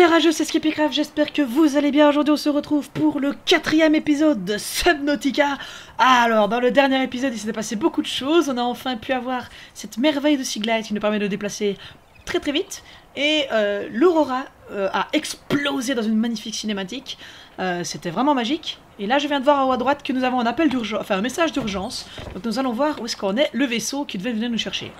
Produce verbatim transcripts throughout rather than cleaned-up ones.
rageux, c'est Skippycraft, j'espère que vous allez bien. Aujourd'hui on se retrouve pour le quatrième épisode de Subnautica. Alors dans le dernier épisode il s'était passé beaucoup de choses. On a enfin pu avoir cette merveille de Seaglide qui nous permet de déplacer très très vite. Et euh, l'Aurora euh, a explosé dans une magnifique cinématique. Euh, C'était vraiment magique. Et là je viens de voir en haut à droite que nous avons un appel d'urgence, enfin un message d'urgence. Donc nous allons voir où est-ce qu'on est, le vaisseau qui devait venir nous chercher.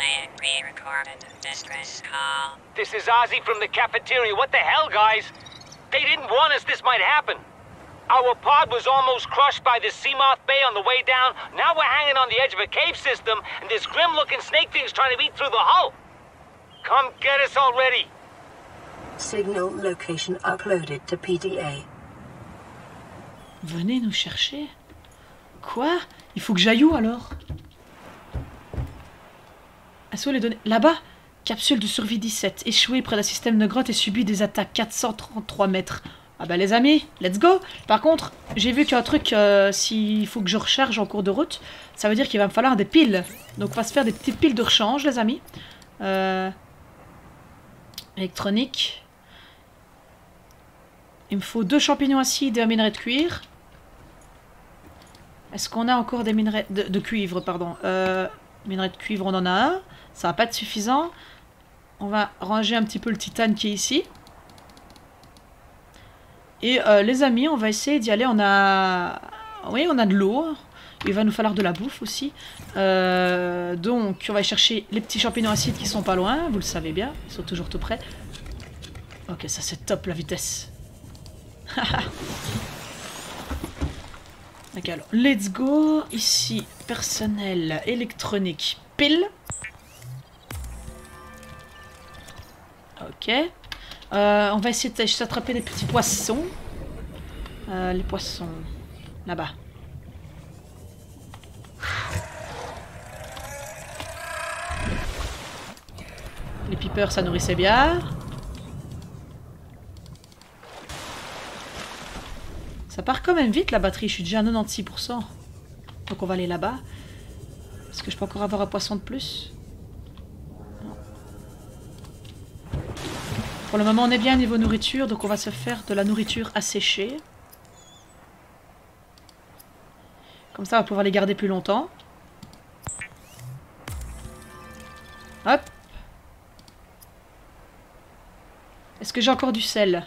This is Ozzy from the cafeteria. What the hell, guys? They didn't warn us this might happen. Our pod was almost crushed by the Seamoth Bay on the way down. Now we're hanging on the edge of a cave system, and this grim-looking snake thing's trying to eat through the hull. Come get us already. Signal location uploaded to P D A. Venez nous chercher? Quoi? Il faut que j'aille où alors? Assaut les données. Là-bas? Capsule de survie dix-sept. Échoué près d'un système de grotte et subi des attaques. quatre cent trente-trois mètres. Ah bah les amis, let's go. Par contre, j'ai vu qu'il y a un truc, euh, s'il faut que je recharge en cours de route, ça veut dire qu'il va me falloir des piles. Donc on va se faire des petites piles de rechange, les amis. Euh... Électronique. Il me faut deux champignons acides et un minerai de cuir. Est-ce qu'on a encore des minerais de, de cuivre, pardon. Euh, minerai de cuivre, on en a un. Ça va pas être suffisant. On va ranger un petit peu le titane qui est ici. Et euh, les amis, on va essayer d'y aller. On a... Oui, on a de l'eau. Il va nous falloir de la bouffe aussi. Euh, donc, on va chercher les petits champignons acides qui sont pas loin. Vous le savez bien. Ils sont toujours tout près. Ok, ça c'est top la vitesse. Ok, alors, let's go. Ici, personnel électronique pile. Ok. Euh, on va essayer d'attraper des petits poissons. Euh, les poissons. Là-bas. Les peepers, ça nourrissait bien. Ça part quand même vite la batterie. Je suis déjà à quatre-vingt-seize pour cent. Donc on va aller là-bas. Est-ce que je peux encore avoir un poisson de plus? Pour le moment, on est bien niveau nourriture, donc on va se faire de la nourriture asséchée. Comme ça, on va pouvoir les garder plus longtemps. Hop. Est-ce que j'ai encore du sel?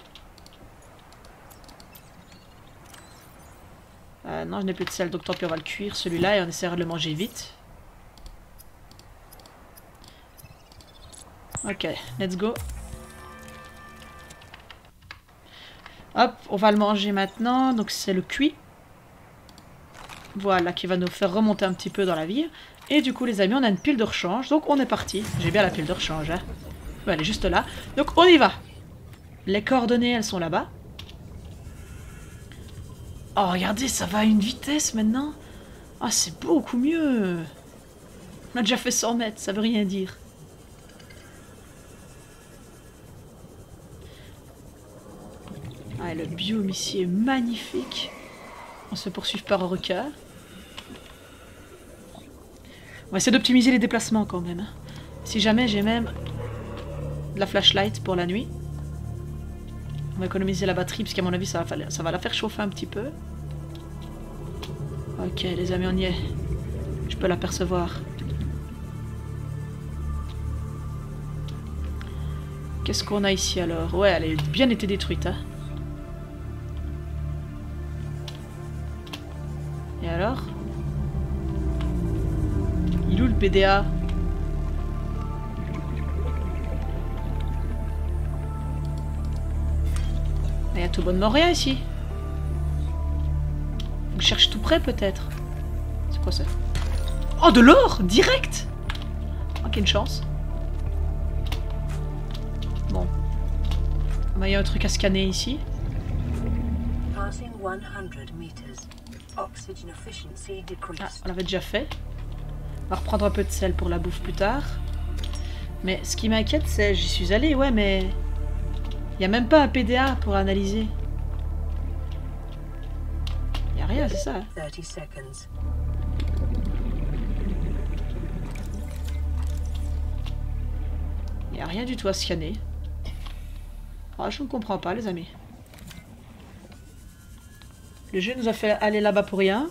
euh, Non, je n'ai plus de sel, donc tant pis, on va le cuire, celui-là, et on essaiera de le manger vite. Ok, let's go. Hop, on va le manger maintenant. Donc c'est le cuit. Voilà, qui va nous faire remonter un petit peu dans la vie. Et du coup les amis, on a une pile de rechange. Donc on est parti. J'ai bien la pile de rechange. Hein. Ouais, elle est juste là. Donc on y va. Les coordonnées, elles sont là-bas. Oh, regardez, ça va à une vitesse maintenant. Ah, c'est beaucoup mieux. On a déjà fait cent mètres, ça veut rien dire. Ah, le biome ici est magnifique. On se poursuit par un requin. On va essayer d'optimiser les déplacements quand même. Si jamais j'ai même de la flashlight pour la nuit. On va économiser la batterie parce qu'à mon avis ça va, ça va la faire chauffer un petit peu. Ok les amis, on y est. Je peux l'apercevoir. Qu'est-ce qu'on a ici alors? Ouais, elle a bien été détruite. Hein. Et alors? Il est où le P D A? Il y a tout bonnement rien ici. Je cherche tout près peut-être. C'est quoi ça? Oh, de l'or! Direct! Oh, quelle chance. Bon. Il y a un truc à scanner ici. Passing one hundred meters. Oxygen efficiency decreased. Ah, on l'avait déjà fait. On va reprendre un peu de sel pour la bouffe plus tard. Mais ce qui m'inquiète, c'est... J'y suis allée, ouais, mais... Il n'y a même pas un P D A pour analyser. Il n'y a rien, c'est ça. Hein. thirty seconds. Il n'y a rien du tout à scanner. Ah, je ne comprends pas, les amis. Le jeu nous a fait aller là-bas pour rien.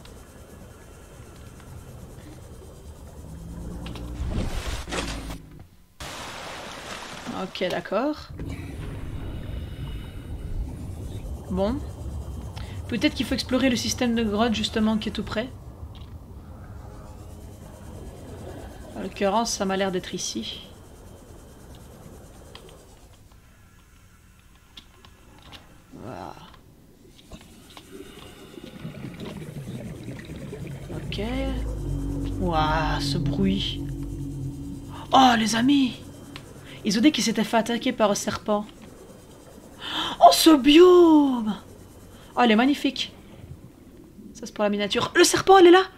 Ok, d'accord. Bon. Peut-être qu'il faut explorer le système de grotte, justement, qui est tout près. En l'occurrence, ça m'a l'air d'être ici. Voilà. Ok. Waouh, ce bruit. Oh, les amis! Ils ont dit qu'ils s'étaient fait attaquer par un serpent. Oh, ce biome! Oh, elle est magnifique. Ça, c'est pour la miniature. Le serpent, elle est là!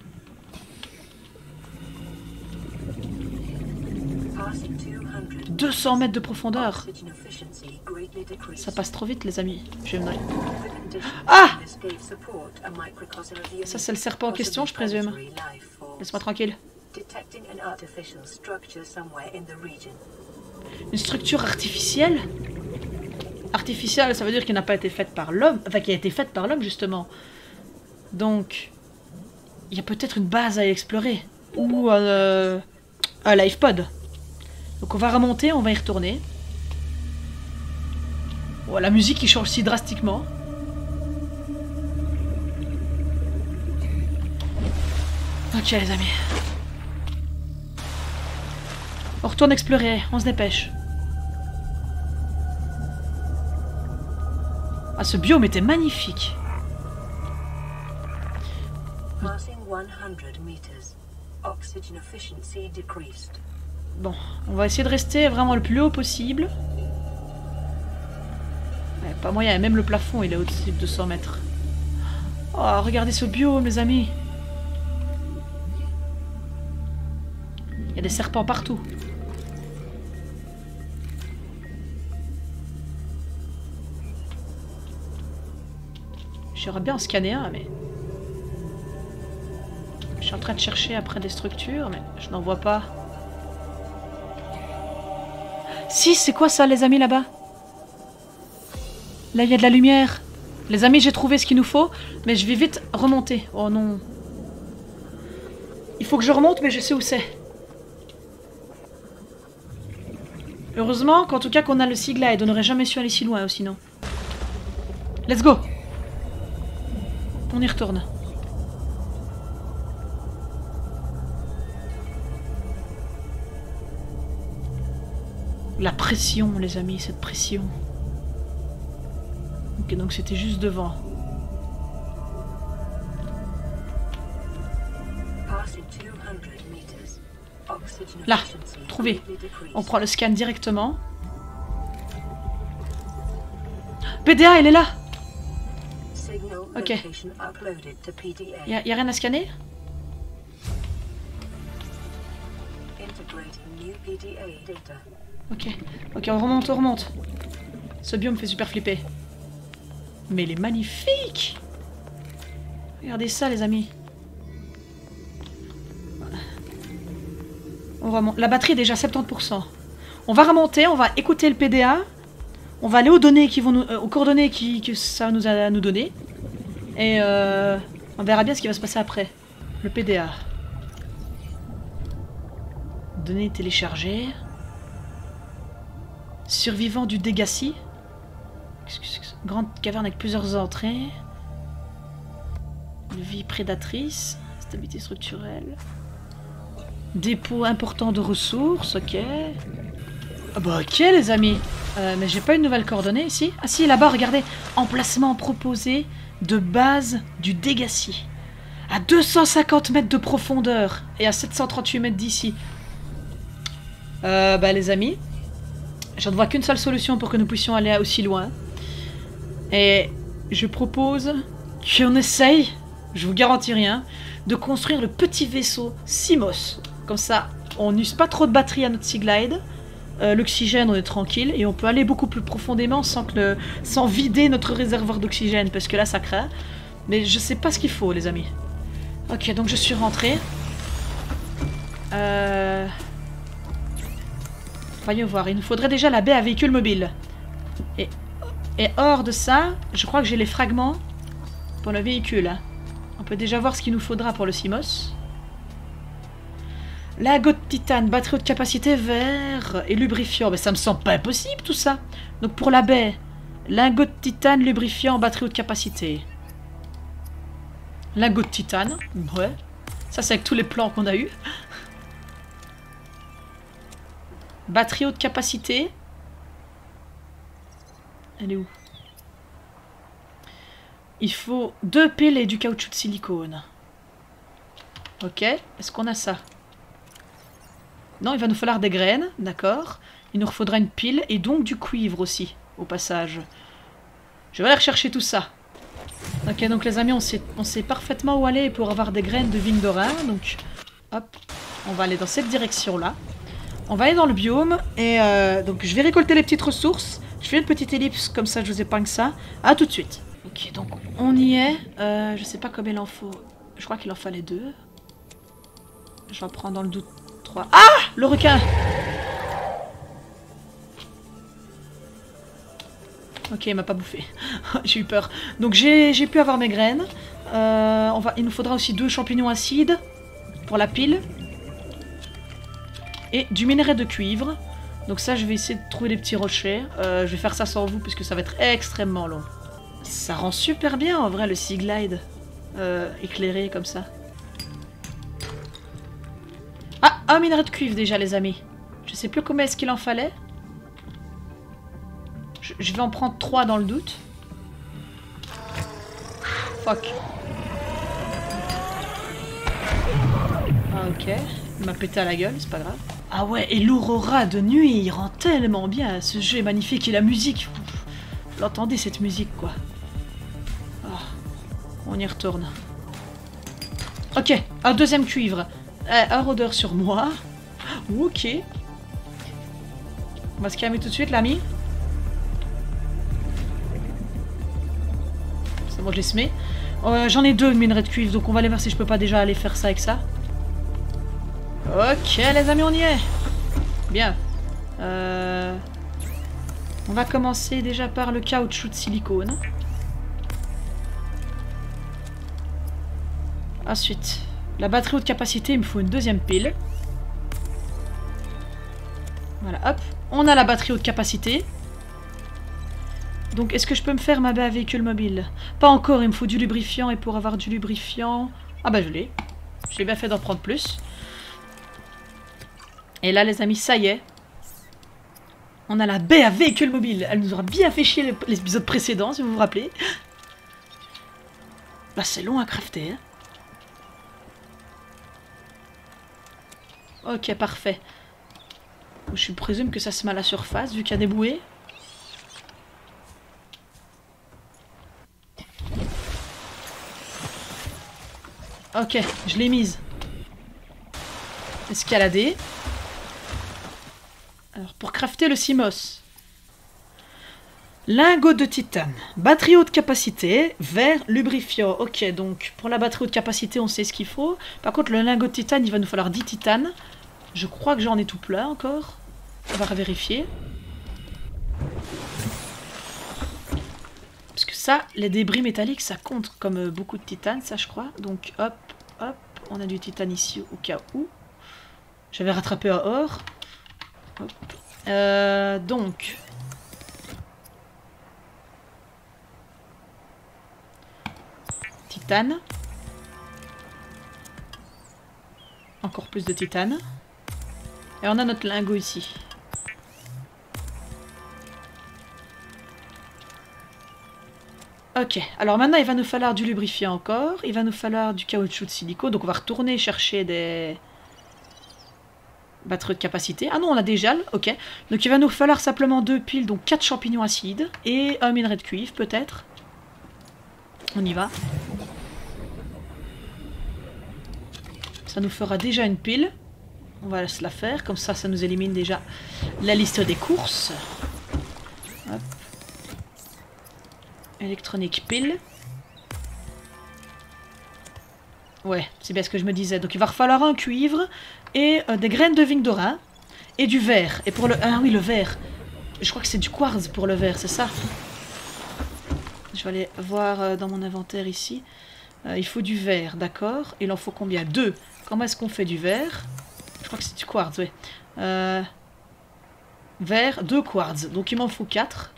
deux cents mètres de profondeur. Ça passe trop vite, les amis. Je vais me noyer. Ah! Ça, c'est le serpent en question, je présume. Laisse-moi tranquille. Une structure artificielle? Artificielle, ça veut dire qu'elle n'a pas été faite par l'homme. Enfin, qui a été faite par l'homme, justement. Donc, il y a peut-être une base à explorer. Ou euh, un live pod. Donc on va remonter, on va y retourner. Oh, la musique qui change si drastiquement. Ok, les amis. On retourne explorer, on se dépêche. Ah, ce biome était magnifique. Bon, on va essayer de rester vraiment le plus haut possible. Ouais, pas moyen, même le plafond il est au-dessus de deux cents mètres. Oh, regardez ce biome, les amis. Il y a des serpents partout. J'aimerais bien en scanner un, mais... Je suis en train de chercher après des structures, mais je n'en vois pas. Si, c'est quoi ça, les amis, là-bas? Là, il y a de la lumière. Les amis, j'ai trouvé ce qu'il nous faut, mais je vais vite remonter. Oh non. Il faut que je remonte, mais je sais où c'est. Heureusement qu'en tout cas qu'on a le Seaglide, on n'aurait jamais su aller si loin, ou sinon. Let's go! On y retourne. La pression, les amis, cette pression. Ok, donc c'était juste devant. Là, trouvé. On prend le scan directement. P D A, elle est là. Ok. Il n'y a, y a rien à scanner? Ok, ok, on remonte, on remonte. Ce biome me fait super flipper. Mais il est magnifique! Regardez ça, les amis. On remonte. La batterie est déjà à soixante-dix pour cent. On va remonter, on va écouter le P D A. On va aller aux données qui vont nous, euh, aux coordonnées qui, que ça nous a à nous donner. Et euh, on verra bien ce qui va se passer après. Le P D A. Données téléchargées. Survivant du Degassi. Grande caverne avec plusieurs entrées. Vie prédatrice. Stabilité structurelle. Dépôt important de ressources, ok. Ah bah ok les amis. Euh, mais j'ai pas une nouvelle coordonnée ici. Ah si, là-bas, regardez. Emplacement proposé de base du Degassi. À deux cent cinquante mètres de profondeur. Et à sept cent trente-huit mètres d'ici. Euh, bah les amis. Je ne vois qu'une seule solution pour que nous puissions aller aussi loin. Et je propose qu'on essaye, je vous garantis rien, de construire le petit vaisseau Simos. Comme ça, on n'use pas trop de batterie à notre Seaglide. Euh, L'oxygène, on est tranquille. Et on peut aller beaucoup plus profondément sans, que le, sans vider notre réservoir d'oxygène. Parce que là, ça craint. Mais je sais pas ce qu'il faut, les amis. Ok, donc je suis rentrée. Euh... Voyons voir. Il nous faudrait déjà la baie à véhicule mobile. Et hors de ça, je crois que j'ai les fragments pour le véhicule. Hein. On peut déjà voir ce qu'il nous faudra pour le Simos. Lingot de titane, batterie haute capacité, verre et lubrifiant. Mais ça me semble pas impossible tout ça. Donc pour la baie, lingot de titane, lubrifiant, batterie haute capacité. Lingot de titane, ouais. Ça c'est avec tous les plans qu'on a eu. Batterie haute capacité. Elle est où? Il faut deux piles et du caoutchouc de silicone. Ok, est-ce qu'on a ça? Non, il va nous falloir des graines, d'accord. Il nous faudra une pile et donc du cuivre aussi, au passage. Je vais aller rechercher tout ça. Ok, donc les amis, on sait, on sait parfaitement où aller pour avoir des graines de vigne d'Orin. Donc, hop, on va aller dans cette direction-là. On va aller dans le biome et euh, donc je vais récolter les petites ressources. Je fais une petite ellipse, comme ça je vous épargne ça. À tout de suite. Ok, donc on y est. Euh, je sais pas combien il en faut. Je crois qu'il en fallait deux. Je vais prendre dans le doute trois. Ah! Le requin! Ok, il m'a pas bouffé. J'ai eu peur. Donc j'ai pu avoir mes graines. Euh, on va, il nous faudra aussi deux champignons acides pour la pile. Et du minerai de cuivre. Donc ça, je vais essayer de trouver des petits rochers. Euh, je vais faire ça sans vous puisque ça va être extrêmement long. Ça rend super bien en vrai le Sea Glide. Euh, éclairé comme ça. Ah, un minerai de cuivre déjà les amis. Je sais plus combien est-ce qu'il en fallait. Je, je vais en prendre trois dans le doute. Fuck. Ah ok. Il m'a pété à la gueule, c'est pas grave. Ah ouais, et l'aurora de nuit, il rend tellement bien. Ce jeu est magnifique et la musique. Vous l'entendez cette musique quoi. Oh, on y retourne. Ok, un deuxième cuivre. Euh, un rôdeur sur moi. Ok. On va se calmer tout de suite, l'ami. C'est bon, je les semé. Euh, J'en ai deux de minerai de cuivre, donc on va aller voir si je peux pas déjà aller faire ça avec ça. Ok, les amis, on y est. Bien. Euh... On va commencer déjà par le caoutchouc de silicone. Ensuite, la batterie haute capacité, il me faut une deuxième pile. Voilà, hop. On a la batterie haute capacité. Donc, est-ce que je peux me faire ma baie à véhicule mobile? Pas encore, il me faut du lubrifiant. Et pour avoir du lubrifiant... Ah bah, je l'ai. J'ai bien fait d'en prendre plus. Et là, les amis, ça y est. On a la baie à véhicule mobile. Elle nous aura bien fait chier l'épisode précédent, si vous vous rappelez. Bah, c'est long à crafter, hein. Ok, parfait. Je présume que ça se met à la surface, vu qu'il y a des bouées. Ok, je l'ai mise. Escalader. Alors, pour crafter le Simos. Lingot de titane. Batterie haute capacité. Verre lubrifiant. Ok, donc pour la batterie haute capacité, on sait ce qu'il faut. Par contre, le lingot de titane, il va nous falloir dix titanes. Je crois que j'en ai tout plein encore. On va vérifier. Parce que ça, les débris métalliques, ça compte comme beaucoup de titane, ça je crois. Donc hop, hop, on a du titane ici au cas où. J'avais rattrapé un or. Hop. Euh, donc... Titane. Encore plus de titane. Et on a notre lingot ici. Ok, alors maintenant il va nous falloir du lubrifiant encore. Il va nous falloir du caoutchouc de silicone. Donc on va retourner chercher des... batteries de capacité. Ah non, on a des gels, ok. Donc il va nous falloir simplement deux piles, donc quatre champignons acides. Et un minerai de cuivre peut-être. On y va. Ça nous fera déjà une pile. On va se la faire, comme ça, ça nous élimine déjà la liste des courses. Hop. Électronique pile. Ouais, c'est bien ce que je me disais. Donc il va falloir un cuivre et euh, des graines de vigne d'Orin et du verre. Et pour le... Ah oui, le verre. Je crois que c'est du quartz pour le verre, c'est ça? Je vais aller voir euh, dans mon inventaire ici. Euh, il faut du verre, d'accord. Il en faut combien? Deux. Comment est-ce qu'on fait du verre? Je crois que c'est du quartz, oui. Euh, verre, deux quartz. Donc il m'en faut quatre.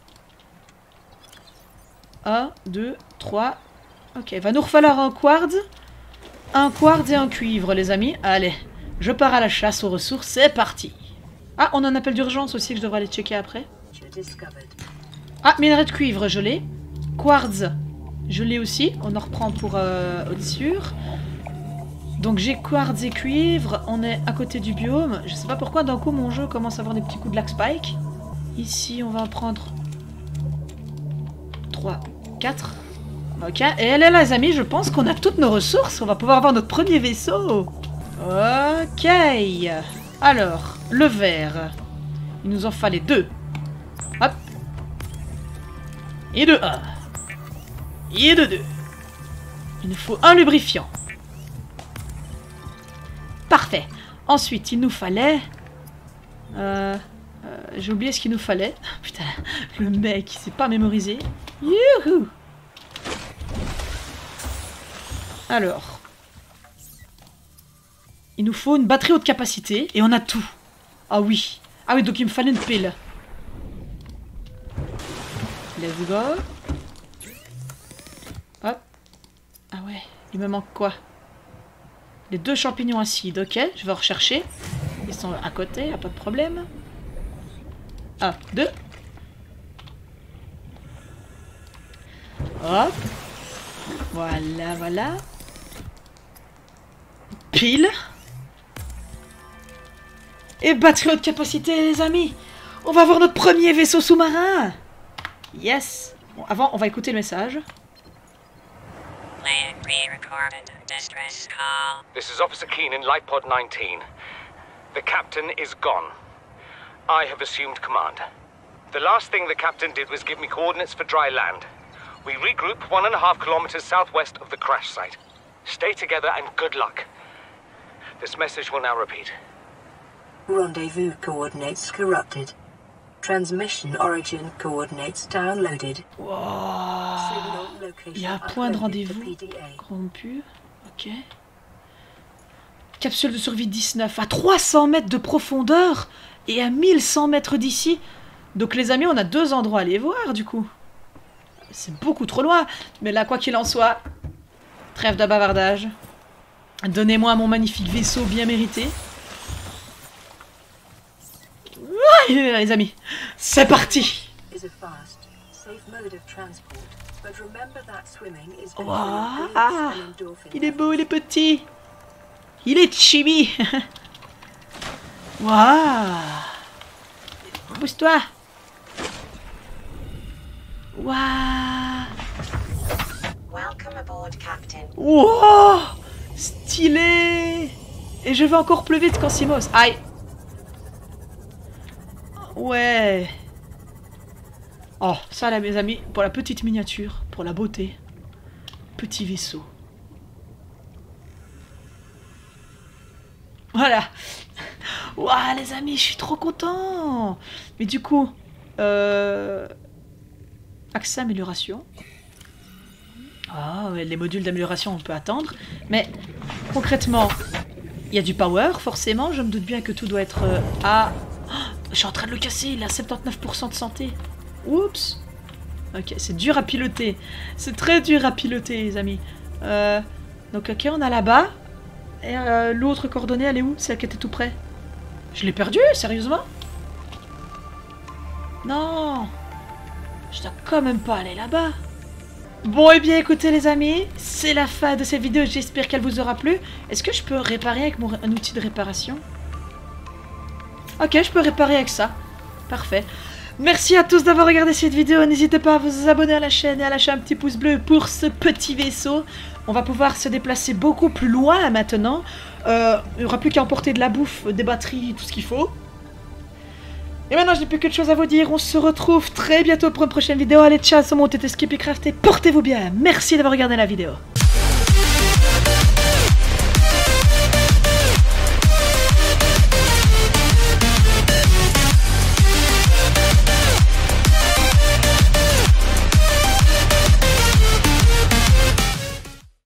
Un, deux, trois. Ok, il va nous falloir un quartz. Un quartz et un cuivre, les amis. Allez, je pars à la chasse aux ressources. C'est parti. Ah, on a un appel d'urgence aussi que je devrais aller checker après. Ah, minerai de cuivre, je l'ai. Quartz, je l'ai aussi. On en reprend pour euh, Odissure. Donc j'ai quartz et cuivre. On est à côté du biome. Je sais pas pourquoi d'un coup mon jeu commence à avoir des petits coups de lag spike. Ici, on va en prendre trois, quatre. Ok, et là, les amis, je pense qu'on a toutes nos ressources. On va pouvoir avoir notre premier vaisseau. Ok. Alors, le verre. Il nous en fallait deux. Hop. Et de un. Et de deux. Il nous faut un lubrifiant. Parfait. Ensuite, il nous fallait... Euh, euh, J'ai oublié ce qu'il nous fallait. Putain, le mec, il s'est pas mémorisé. Youhou! Alors. Il nous faut une batterie haute capacité. Et on a tout. Ah oui. Ah oui, donc il me fallait une pile. Let's go. Hop. Ah ouais. Il me manque quoi? Les deux champignons acides. Ok, je vais en rechercher. Ils sont à côté, y'a pas de problème. Un, deux. Hop. Voilà, voilà. Pile. Et batterie haute capacité, les amis. On va avoir notre premier vaisseau sous-marin. Yes. Bon, avant, on va écouter le message. Plan pre-recorded distress call. This is Officer Keenan, Light Pod nineteen. The captain is gone. I have assumed command. The last thing the captain did was give me coordinates for dry land. We regroup one and a half kilometers southwest of the crash site. Stay together and good luck. This message will now repeat. Rendezvous coordinates corrupted. Transmission origin coordinates downloaded. Wow. Signal location Il y a un point de uploaded rendez-vous to P D A. corrompu. Ok. Capsule de survie dix-neuf à trois cents mètres de profondeur et à mille cent mètres d'ici. Donc les amis, on a deux endroits à aller voir du coup. C'est beaucoup trop loin. Mais là, quoi qu'il en soit, trêve de bavardage. Donnez-moi mon magnifique vaisseau bien mérité. Ouais, les amis, c'est parti. Wow. Ah, il est beau, il est petit. Il est chibi. Waouh. Pousse-toi. Waouh. Welcome aboard, Captain. Wow. Stylé. Et je vais encore plus vite qu'en Simos. Aïe. Ouais. Oh, ça là, mes amis, pour la petite miniature, pour la beauté. Petit vaisseau. Voilà. Ouah, les amis, je suis trop content. Mais du coup, euh... accès amélioration. Ah, ouais, les modules d'amélioration, on peut attendre. Mais, concrètement, il y a du power, forcément. Je me doute bien que tout doit être euh, à... Oh, je suis en train de le casser, il a soixante-dix-neuf pour cent de santé. Oups. Ok, c'est dur à piloter. C'est très dur à piloter, les amis. Euh, donc, ok, on a là-bas. Et euh, l'autre coordonnée, elle est où? Celle qui était tout près. Je l'ai perdue, sérieusement? Non. Je dois quand même pas aller là-bas. Bon, et bien, écoutez, les amis, c'est la fin de cette vidéo. J'espère qu'elle vous aura plu. Est-ce que je peux réparer avec mon un outil de réparation? Ok, je peux réparer avec ça. Parfait. Merci à tous d'avoir regardé cette vidéo. N'hésitez pas à vous abonner à la chaîne et à lâcher un petit pouce bleu pour ce petit vaisseau. On va pouvoir se déplacer beaucoup plus loin maintenant. Euh, il n'y aura plus qu'à emporter de la bouffe, des batteries, tout ce qu'il faut. Et maintenant, je n'ai plus que de choses à vous dire. On se retrouve très bientôt pour une prochaine vidéo. Allez, ciao, sur mon T T Skip et Craft et portez-vous bien. Merci d'avoir regardé la vidéo.